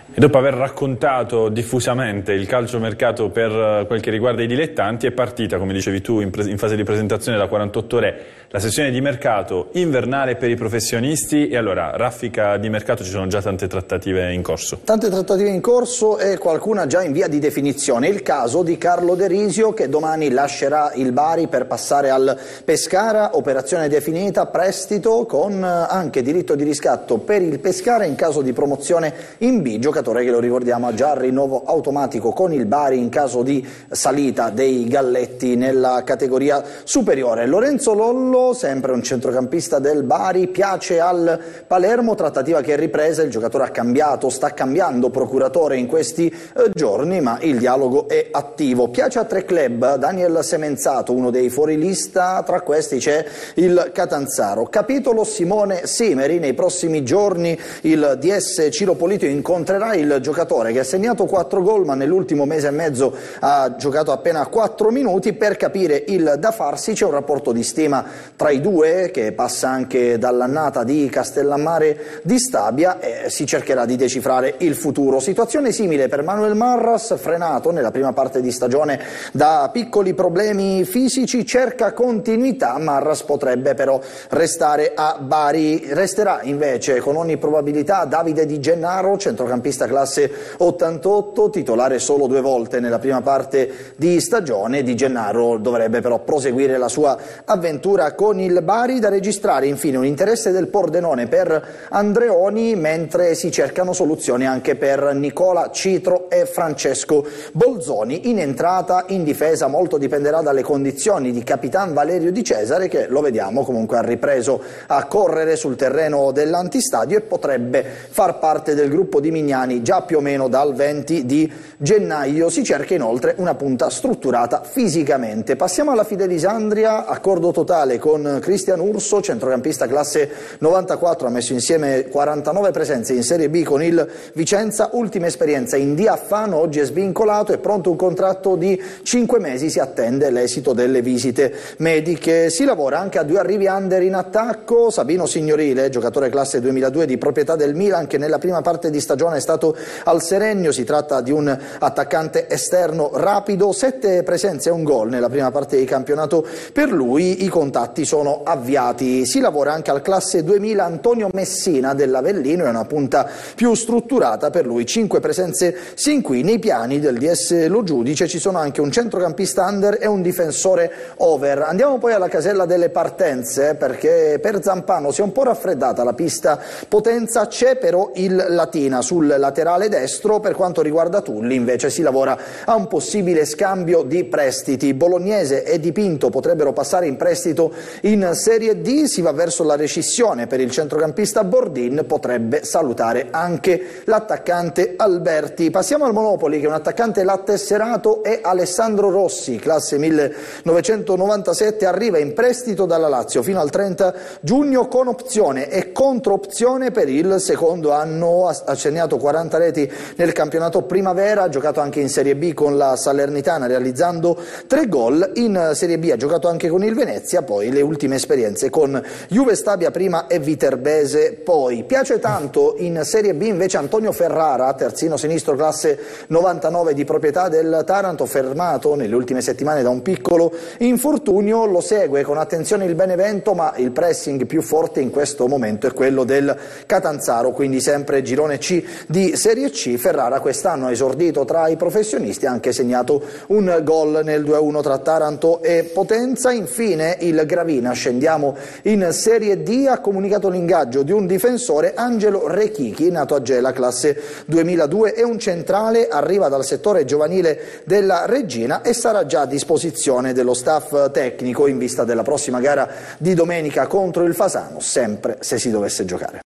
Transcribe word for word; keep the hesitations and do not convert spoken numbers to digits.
E dopo aver raccontato diffusamente il calciomercato per quel che riguarda i dilettanti, è partita, come dicevi tu in, in fase di presentazione da quarantotto ore, la sessione di mercato invernale per i professionisti. E allora, raffica di mercato, ci sono già tante trattative in corso. Tante trattative in corso e qualcuna già in via di definizione. Il caso di Carlo De Risio, che domani lascerà il Bari per passare al Pescara, operazione definita, prestito con anche diritto di riscatto per il Pescara in caso di promozione in B, giocatore che, lo ricordiamo, ha già il rinnovo automatico con il Bari in caso di salita dei Galletti nella categoria superiore. Lorenzo Lollo, sempre un centrocampista del Bari, piace al Palermo, trattativa che è ripresa, il giocatore ha cambiato, sta cambiando procuratore in questi eh, giorni, ma il dialogo è attivo. Piace a tre club, Daniel Semenzato, uno dei fuorilista, tra questi c'è il Catanzaro. Capitolo Simone Simeri, nei prossimi giorni il D S Ciropolito incontrerà il giocatore che ha segnato quattro gol ma nell'ultimo mese e mezzo ha giocato appena quattro minuti. Per capire il da farsi c'è un rapporto di stima tra i due che passa anche dall'annata di Castellammare di Stabia e si cercherà di decifrare il futuro. Situazione simile per Manuel Marras, frenato nella prima parte di stagione da piccoli problemi fisici, cerca continuità. Marras potrebbe però restare a Bari. Resterà invece con ogni probabilità Davide Di Gennaro, centrocampista classe ottantotto, titolare solo due volte nella prima parte di stagione. Di Gennaro dovrebbe però proseguire la sua avventura con il Bari. Da registrare infine un interesse del Pordenone per Andreoni, mentre si cercano soluzioni anche per Nicola Citro e Francesco Bolzoni. In entrata, in difesa, molto dipenderà dalle condizioni di Capitan Valerio Di Cesare, che lo vediamo comunque ha ripreso a correre sul terreno dell'antistadio e potrebbe far parte del gruppo di Mignani già più o meno dal venti di gennaio. Si cerca inoltre una punta strutturata fisicamente. Passiamo alla Fidelisandria, accordo totale con Cristian Urso, centrocampista classe novantaquattro, ha messo insieme quarantanove presenze in Serie B con il Vicenza, ultima esperienza in D A Fano, oggi è svincolato, è pronto un contratto di cinque mesi, si attende l'esito delle visite mediche. Si lavora anche a due arrivi under in attacco, Sabino Signorile, giocatore classe duemiladue di proprietà del Milan, che nella prima parte di stagione è stato al Serenio. Si tratta di un attaccante esterno rapido, sette presenze e un gol nella prima parte di campionato per lui, i contatti sono avviati. Si lavora anche al classe duemila Antonio Messina dell'Avellino, è una punta più strutturata per lui, cinque presenze sin qui. Nei piani del D S Lo Giudice ci sono anche un centrocampista under e un difensore over. Andiamo poi alla casella delle partenze, perché per Zampano si è un po' raffreddata la pista potenza, c'è però il Latina sul laterale destro. Per quanto riguarda Tulli invece si lavora a un possibile scambio di prestiti. Bolognese e Di Pinto potrebbero passare in prestito in Serie D, si va verso la rescissione per il centrocampista Bordin, potrebbe salutare anche l'attaccante Alberti. Passiamo al Monopoli, che un attaccante l'ha tesserato, è Alessandro Rossi, classe millenovecentonovantasette, arriva in prestito dalla Lazio fino al trenta giugno con opzione e controopzione per il secondo anno. Ha segnato quaranta reti nel campionato primavera, ha giocato anche in Serie B con la Salernitana realizzando tre gol, in Serie B ha giocato anche con il Venezia, poi le ultime esperienze con Juve Stabia prima e Viterbese poi. Piace tanto in Serie B invece Antonio Ferrara, terzino sinistro classe novantanove di proprietà del Taranto, fermato nelle ultime settimane da un piccolo infortunio, lo segue con attenzione il Benevento, ma il pressing più forte in questo momento è quello del Catanzaro, quindi sempre girone C di Serie C. Ferrara quest'anno ha esordito tra i professionisti, ha anche segnato un gol nel due a uno tra Taranto e Potenza. Infine il Gravina, scendiamo in Serie D, ha comunicato l'ingaggio di un difensore, Angelo Rechichi, nato a Gela, classe duemiladue, è un centrale, arriva dal settore giovanile della Reggina e sarà già a disposizione dello staff tecnico in vista della prossima gara di domenica contro il Fasano, sempre se si dovesse giocare.